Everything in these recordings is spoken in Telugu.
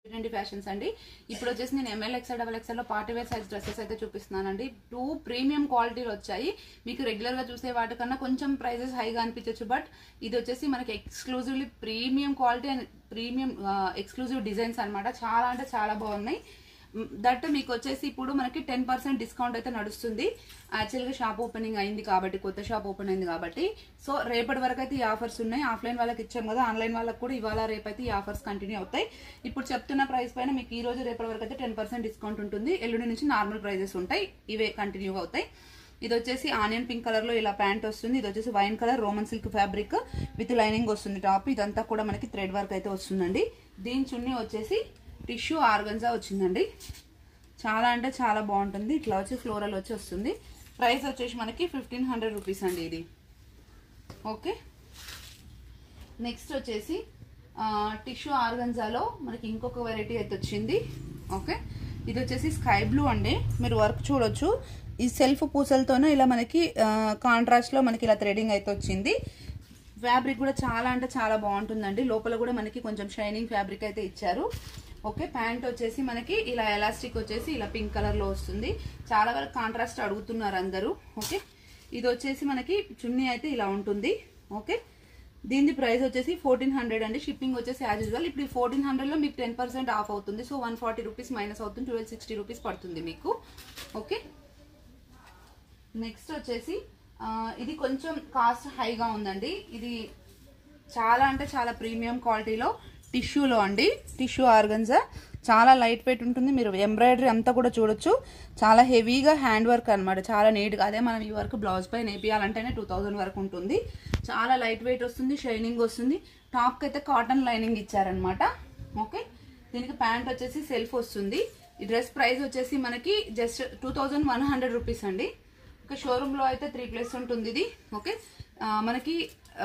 ట్రెండీ ఫ్యాషన్స్ అండి. ఇప్పుడు వచ్చేసి నేను ఎంఎల్ ఎక్స్ఎల్ డబల్ ఎక్స్ఎల్ లో పార్టీ వేర్ సైజ్ డ్రెస్సెస్ అయితే చూపిస్తున్నానండి. 2 ప్రీమియం క్వాలిటీలు వచ్చాయి. మీకు రెగ్యులర్ గా చూసే వాటికన్నా కొంచెం ప్రైజెస్ హైగా అనిపించవచ్చు, బట్ ఇది వచ్చేసి మనకి exclusively premium quality and premium exclusive designs అనమాట. చాలా అంటే చాలా బాగున్నాయి. దట్ మీకు వచ్చేసి ఇప్పుడు మనకి 10% డిస్కౌంట్ అయితే నడుస్తుంది. యాక్చువల్గా షాప్ ఓపెనింగ్ అయింది కాబట్టి, కొత్త షాప్ ఓపెన్ అయింది కాబట్టి, సో రేపటి వరకు అయితే ఈ ఆఫర్స్ ఉన్నాయి. ఆఫ్లైన్ వాళ్ళకి ఇచ్చాం కదా, ఆన్లైన్ వాళ్ళకి కూడా ఇవాళ రేపైతే ఈ ఆఫర్స్ కంటిన్యూ అవుతాయి. ఇప్పుడు చెప్తున్న ప్రైస్ పైన మీకు ఈ రోజు రేపటి వరకు అయితే 10% డిస్కౌంట్ ఉంటుంది. ఎల్లుండి నుంచి నార్మల్ ప్రైజెస్ ఉంటాయి, ఇవే కంటిన్యూగా అవుతాయి. ఇది వచ్చేసి ఆనియన్ పింక్ కలర్ లో ఇలా ప్యాంట్ వస్తుంది. ఇది వచ్చేసి wine colour roman silk fabric with lining వస్తుంది. టాప్ ఇదంతా కూడా మనకి థ్రెడ్ వర్క్ అయితే వస్తుందండి. దీని చున్నీ వచ్చేసి టిష్యూ ఆర్గన్జా వచ్చిందండి. చాలా అంటే చాలా బాగుంటుంది. ఇట్లా వచ్చి ఫ్లోరల్ వచ్చి వస్తుంది. ప్రైస్ వచ్చేసి మనకి 1500 రూపీస్ అండి ఇది. ఓకే, నెక్స్ట్ వచ్చేసి టిష్యూ ఆర్గన్జాలో మనకి ఇంకొక వెరైటీ అయితే వచ్చింది. ఓకే, ఇది వచ్చేసి స్కై బ్లూ అండి. మీరు వర్క్ చూడొచ్చు, ఈ సెల్ఫ్ పూసలతోనే ఇలా మనకి కాంట్రాస్ట్ లో మనకి ఇలా థ్రెడింగ్ అయితే వచ్చింది. ఫ్యాబ్రిక్ కూడా చాలా అంటే చాలా బాగుంటుందండి. లోపల కూడా మనకి కొంచెం షైనింగ్ ఫ్యాబ్రిక్ అయితే ఇచ్చారు. ఓకే, ప్యాంట్ వచ్చేసి మనకి ఇలా ఎలాస్టిక్ వచ్చేసి ఇలా పింక్ కలర్ లో వస్తుంది. చాలా వరకు కాంట్రాస్ట్ అడుగుతున్నారు అందరూ. ఓకే, ఇది వచ్చేసి మనకి చున్నీ అయితే ఇలా ఉంటుంది. ఓకే, దీని ప్రైస్ వచ్చేసి 1400 అండి. షిప్పింగ్ వచ్చేసి యాజ్ యూజువల్. ఇప్పుడు 1400 లో మీకు 10% ఆఫ్ అవుతుంది. సో 140 రూపీస్ మైనస్ అవుతుంది, 1260 రూపీస్ పడుతుంది మీకు. ఓకే, నెక్స్ట్ వచ్చేసి ఇది కొంచెం కాస్ట్ హైగా ఉందండి. ఇది చాలా అంటే చాలా ప్రీమియం క్వాలిటీలో టిష్యూలో అండి. టిష్యూ ఆర్గన్జా చాలా లైట్ వెయిట్ ఉంటుంది. మీరు ఎంబ్రాయిడరీ అంతా కూడా చూడొచ్చు. చాలా హెవీగా హ్యాండ్ వర్క్ అనమాట, చాలా నీట్గా. అదే మనం ఈ వర్క్ బ్లౌజ్ పై నేపియాలంటేనే 2000 వరకు ఉంటుంది. చాలా లైట్ వెయిట్ వస్తుంది, షైనింగ్ వస్తుంది. టాప్కి అయితే కాటన్ లైనింగ్ ఇచ్చారనమాట. ఓకే, దీనికి ప్యాంట్ వచ్చేసి సెల్ఫ్ వస్తుంది. ఈ డ్రెస్ ప్రైస్ వచ్చేసి మనకి జస్ట్ 2100 రూపీస్ అండి. ఓకే, షోరూంలో అయితే 3+ ఉంటుంది ఇది. ఓకే, మనకి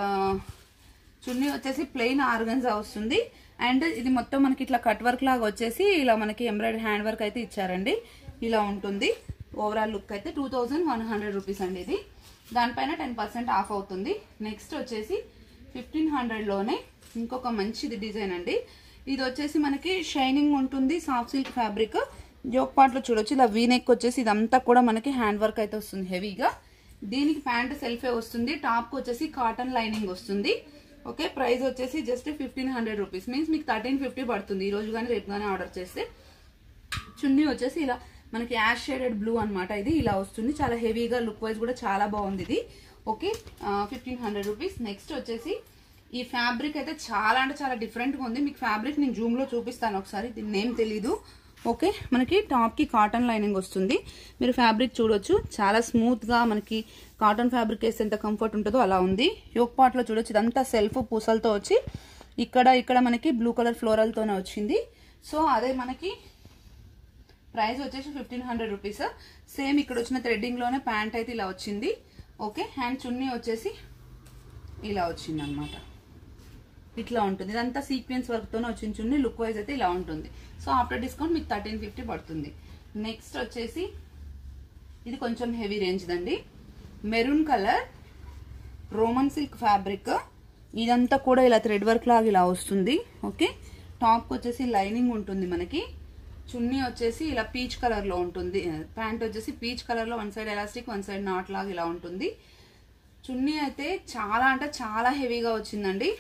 చున్నీ వచ్చేసి ప్లెయిన్ ఆర్గన్జా వస్తుంది. అండ్ ఇది మొత్తం మనకి ఇట్లా కట్ వర్క్ లాగా వచ్చేసి ఇలా మనకి ఎంబ్రాయిడరీ హ్యాండ్ వర్క్ అయితే ఇచ్చారండి. ఇలా ఉంటుంది ఓవరాల్ లుక్ అయితే. 2100 రూపీస్ అండి ఇది. దానిపైన 10% ఆఫ్ అవుతుంది. నెక్స్ట్ వచ్చేసి 1500లోనే ఇంకొక మంచిది డిజైన్ అండి. ఇది వచ్చేసి మనకి షైనింగ్ ఉంటుంది, soft silk fabric. Yoke part లో చూడొచ్చు, ఇలా వీనెక్ వచ్చేసి ఇదంతా కూడా మనకి హ్యాండ్ వర్క్ అయితే వస్తుంది హెవీగా. దీనికి ప్యాంట్ సెల్ఫే వస్తుంది. టాప్ వచ్చేసి కాటన్ లైనింగ్ వస్తుంది. ఓకే, ప్రైస్ వచ్చేసి జస్ట్ 1500 రూపీస్. మీన్స్ మీకు 1350 పడుతుంది ఈ రోజు కానీ రేపు కానీ ఆర్డర్ చేస్తే. చున్నీ వచ్చేసి ఇలా మనకి యాష్ షేడెడ్ బ్లూ అనమాట. ఇది ఇలా వస్తుంది, చాలా హెవీగా, లుక్ వైజ్ కూడా చాలా బాగుంది ఇది. Okay, 1500 rupees. నెక్స్ట్ వచ్చేసి ఈ ఫ్యాబ్రిక్ అయితే చాలా అంటే చాలా డిఫరెంట్గా ఉంది. మీకు ఫ్యాబ్రిక్ నేను జూమ్లో చూపిస్తాను ఒకసారి, దీని నేమ్ తెలీదు. ఓకే, మనకి టాప్కి కాటన్ లైనింగ్ వస్తుంది. మీరు ఫ్యాబ్రిక్ చూడొచ్చు, చాలా స్మూత్గా మనకి కాటన్ ఫ్యాబ్రిక్ వేస్తే ఎంత కంఫర్ట్ ఉంటుందో అలా ఉంది. యోక్ పార్ట్లో చూడొచ్చు, ఇదంతా సెల్ఫ్ పూసలతో వచ్చి ఇక్కడ మనకి బ్లూ కలర్ ఫ్లోరల్తోనే వచ్చింది. సో అదే మనకి ప్రైస్ వచ్చేసి 1500 రూపీస్. సేమ్ ఇక్కడ వచ్చిన థ్రెడ్డింగ్లోనే ప్యాంట్ అయితే ఇలా వచ్చింది. ఓకే, హ్యాండ్ చున్నీ వచ్చేసి ఇలా వచ్చింది అనమాట. ఇట్లా ఉంటుంది, ఇదంతా సీక్వెన్స్ వర్క్తోనే వచ్చింది చున్నీ. లుక్ వైజ్ అయితే ఇలా ఉంటుంది. సో ఆఫ్టర్ డిస్కౌంట్ మీకు 1350 పడుతుంది. నెక్స్ట్ వచ్చేసి ఇది కొంచెం హెవీ రేంజ్ దండి. Maroon colour roman silk fabric. ఇదంతా కూడా ఇలా థ్రెడ్ వర్క్ లాగా ఇలా వస్తుంది. ఓకే, టాప్కి వచ్చేసి లైనింగ్ ఉంటుంది మనకి. చున్నీ వచ్చేసి ఇలా పీచ్ కలర్ లో ఉంటుంది. ప్యాంట్ వచ్చేసి పీచ్ కలర్ లో, one side elastic one side knot లాగా ఇలా ఉంటుంది. చున్నీ అయితే చాలా అంటే చాలా హెవీగా వచ్చిందండి.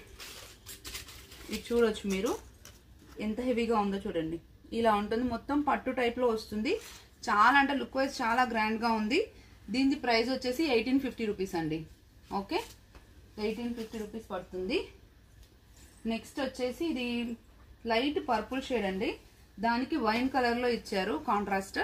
ఇది చూడొచ్చు మీరు ఎంత హెవీగా ఉందో చూడండి. ఇలా ఉంటుంది, మొత్తం పట్టు టైప్ లో వస్తుంది. చాలా అంటే లుక్ వైజ్ చాలా గ్రాండ్ గా ఉంది. దీని ప్రైస్ వచ్చేసి 1850 రూపీస్ అండి. ఓకే, 1850 రూపీస్ పడుతుంది. నెక్స్ట్ వచ్చేసి ఇది లైట్ పర్పుల్ షేడ్ అండి. దానికి వైన్ కలర్ లో ఇచ్చారు కాంట్రాస్ట్.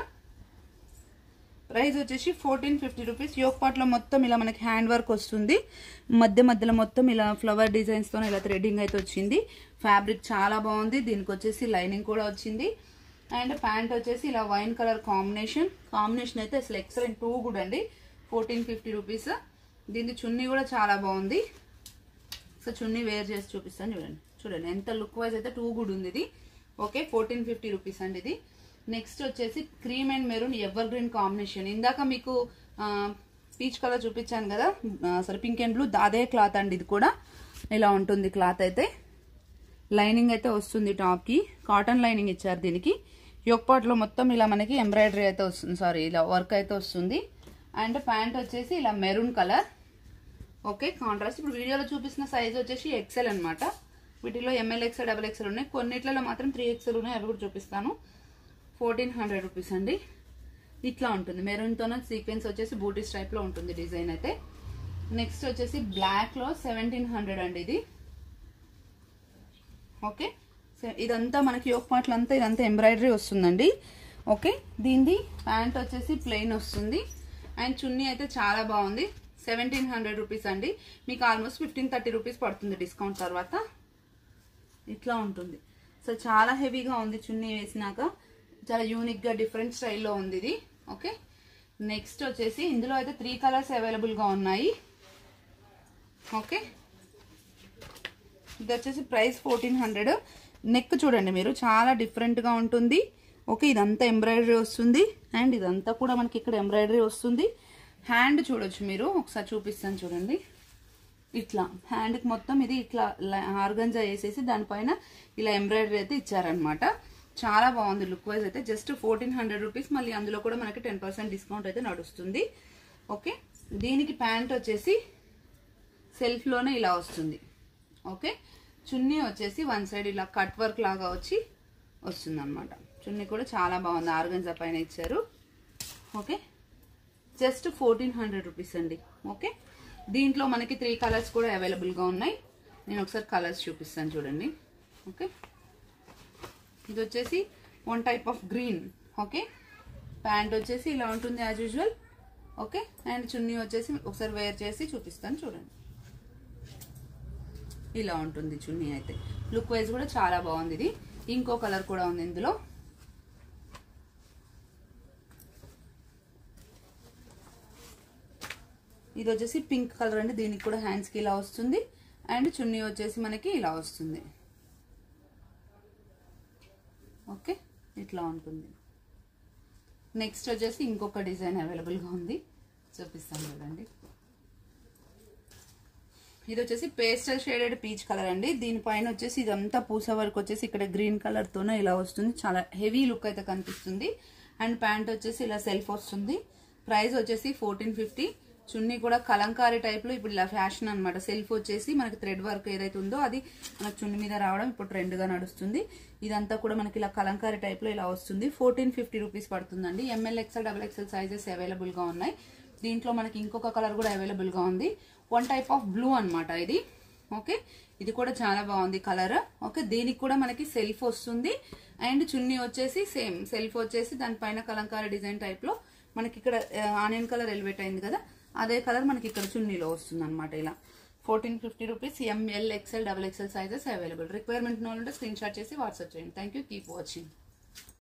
ప్రైస్ వచ్చేసి 1450 రూపీస్. యోక్ పార్ట్ లో మొత్తం ఇలా మనకి హ్యాండ్ వర్క్ వస్తుంది. మధ్యలో మొత్తం ఇలా ఫ్లవర్ డిజైన్స్ తో ఇలా థ్రెడ్డింగ్ అయితే వచ్చింది. ఫ్యాబ్రిక్ చాలా బాగుంది. దీనికి వచ్చేసి లైనింగ్ కూడా వచ్చింది. అండ్ ప్యాంట్ వచ్చేసి ఇలా వైన్ కలర్ కాంబినేషన్ అయితే అసలు ఎక్సలెంట్, టూ గుడ్ అండి. 1450 రూపీస్. దీని చున్నీ కూడా చాలా బాగుంది. సో చున్నీ వేర్ చేసి చూపిస్తాను చూడండి ఎంత లుక్ వైజ్ అయితే టూ గుడ్ ఉంది ఇది. ఓకే, 1450 రూపీస్ అండి ఇది. నెక్స్ట్ వచ్చేసి cream and maroon evergreen combination. ఇందాక మీకు పీచ్ కలర్ చూపించాను కదా, సారీ పింక్ అండ్ బ్లూ, అదే క్లాత్ అండి. ఇది కూడా ఇలా ఉంటుంది క్లాత్ అయితే. లైనింగ్ అయితే వస్తుంది టాప్ కి, కాటన్ లైనింగ్ ఇచ్చారు దీనికి. యోక్ పార్ట్ లో మొత్తం ఇలా మనకి ఎంబ్రాయిడరీ అయితే వస్తుంది, సారీ ఇలా వర్క్ అయితే వస్తుంది. అండ్ ప్యాంట్ వచ్చేసి ఇలా మెరూన్ కలర్. Okay, contrast. ఇప్పుడు వీడియోలో చూపిస్తున్న సైజ్ వచ్చేసి ఎక్సెల్ అనమాట. వీటిలో ఎంఎల్ ఎక్సెల్, డబుల్ ఎక్సెల్ ఉన్నాయి, కొన్నిట్లలో మాత్రం 3XL ఉన్నాయి, అవి కూడా చూపిస్తాను. 1400 రూపీస్ అండి. ఇట్లా ఉంటుంది, మెరూన్ తోనే సీక్వెన్స్ వచ్చేసి బూటీస్ టైప్ లో ఉంటుంది డిజైన్ అయితే. నెక్స్ట్ వచ్చేసి బ్లాక్ లో 1700 అండి ఇది. ఓకే, ఇదంతా మనకి యోక్ పార్ట్లు అంతా ఇదంతా ఎంబ్రాయిడరీ వస్తుందండి. ఓకే, దీనిది ప్యాంట్ వచ్చేసి ప్లెయిన్ వస్తుంది. అండ్ చున్నీ అయితే చాలా బాగుంది. 1700 రూపీస్ అండి. మీకు ఆల్మోస్ట్ 15-30 రూపీస్ పడుతుంది డిస్కౌంట్ తర్వాత. ఇట్లా ఉంటుంది. సో చాలా హెవీగా ఉంది చున్నీ వేసినాక, చాలా యూనిక్ గా డిఫరెంట్ స్టైల్లో ఉంది ఇది. ఓకే, నెక్స్ట్ వచ్చేసి ఇందులో అయితే 3 కలర్స్ అవైలబుల్ గా ఉన్నాయి. ఓకే, ఇది వచ్చేసి ప్రైస్ 1400. నెక్ చూడండి మీరు, చాలా డిఫరెంట్ గా ఉంటుంది. ఓకే, ఇదంతా ఎంబ్రాయిడరీ వస్తుంది అండ్ ఇదంతా కూడా మనకి ఇక్కడ ఎంబ్రాయిడరీ వస్తుంది. హ్యాండ్ చూడొచ్చు మీరు, ఒకసారి చూపిస్తాను చూడండి. ఇట్లా హ్యాండ్కి మొత్తం ఇది ఇట్లా ఆర్గంజా వేసేసి దానిపైన ఇలా ఎంబ్రాయిడరీ అయితే ఇచ్చారనమాట. చాలా బాగుంది లుక్ వైజ్ అయితే. Just 1400 rupees. మళ్ళీ అందులో కూడా మనకి 10% డిస్కౌంట్ అయితే నడుస్తుంది. ఓకే, దీనికి ప్యాంట్ వచ్చేసి సెల్ఫ్ లోనే ఇలా వస్తుంది. ఓకే, చున్నీ వచ్చేసి వన్ సైడ్ ఇలా కట్ వర్క్ లాగా వచ్చి వస్తుంది అనమాట. చున్నీ కూడా చాలా బాగుంది, ఆర్గంజా పైన ఇచ్చారు. ఓకే, జస్ట్ 1400 రూపీస్ అండి. ఓకే, దీంట్లో మనకి 3 కలర్స్ కూడా అవైలబుల్ గా ఉన్నాయి. నేను ఒకసారి కలర్స్ చూపిస్తాను చూడండి. ఓకే, ఇది వచ్చేసి one type of green. Okay, pant వచ్చేసి ఇలా ఉంటుంది యాజ్ యూజువల్. ఓకే, అండ్ చున్నీ వచ్చేసి ఒకసారి వేర్ చేసి చూపిస్తాను చూడండి. ఇలా ఉంటుంది చున్నీ అయితే. లుక్ వైజ్ కూడా చాలా బాగుంది ఇది. ఇంకో కలర్ కూడా ఉంది ఇందులో. ఇది వచ్చేసి పింక్ కలర్ అండి. దీనికి కూడా హ్యాండ్స్ కి ఇలా వస్తుంది అండ్ చున్నీ వచ్చేసి మనకి ఇలా వస్తుంది. ఓకే, ఇట్లా ఉంటుంది. నెక్స్ట్ వచ్చేసి ఇంకొక డిజైన్ అవైలబుల్ గా ఉంది, చూపిస్తాను చూడండి. ఇది వచ్చేసి పేస్టల్ షేడెడ్ పీచ్ కలర్ అండి. దీనిపైన వచ్చేసి ఇదంతా పూస వర్క్ వచ్చేసి ఇక్కడ గ్రీన్ కలర్ తోనే ఇలా వస్తుంది. చాలా హెవీ లుక్ అయితే కనిపిస్తుంది. అండ్ ప్యాంట్ వచ్చేసి ఇలా సెల్ఫ్ వస్తుంది. ప్రైస్ వచ్చేసి 1450. చున్నీ కూడా కలంకారీ టైప్ లో ఇప్పుడు ఇలా ఫ్యాషన్ అనమాట. సెల్ఫ్ వచ్చేసి మనకి థ్రెడ్ వర్క్ ఏదైతే ఉందో అది మనకు చున్నీ మీద రావడం ఇప్పుడు ట్రెండ్ గా నడుస్తుంది. ఇదంతా కూడా మనకి ఇలా కలంకారీ టైప్ లో ఇలా వస్తుంది. 1450 రూపీస్ పడుతుందండి. M L XL, double XL sizes available గా ఉన్నాయి. దీంట్లో మనకి ఇంకొక కలర్ కూడా అవైలబుల్ గా ఉంది. వన్ టైప్ ఆఫ్ బ్లూ అనమాట ఇది. ఓకే, ఇది కూడా చాలా బాగుంది కలర్. ఓకే, దీనికి కూడా మనకి సెల్ఫ్ వస్తుంది అండ్ చున్నీ వచ్చేసి సేమ్ సెల్ఫ్ వచ్చేసి దానిపైన కలంకారీ డిజైన్ టైప్ లో మనకి ఇక్కడ ఆనియన్ కలర్ ఎలివేట్ అయింది కదా, అదే కలర్ మనకి ఇక్కడ చున్నీలో వస్తుంది అనమాట. ఇలా 1450 rupees. M L XL, double XL sizes available. Requirement ఉన్న వాళ్ళు స్క్రీన్ షాట్ చేసి వాట్సాప్ చేయండి. Thank you, keep watching.